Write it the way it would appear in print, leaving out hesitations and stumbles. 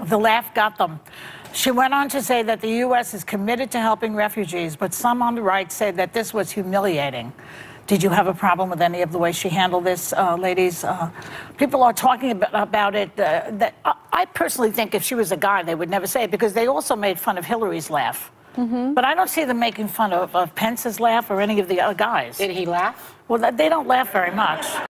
The laugh got them. She went on to say that the U.S. is committed to helping refugees, but some on the right say that this was humiliating. Did you have a problem with any of the way she handled this, ladies? People are talking about it. That I personally think if she was a guy, they would never say it, because they also made fun of Hillary's laugh. But I don't see them making fun of Pence's laugh or any of the other guys. Did he laugh? Well, they don't laugh very much.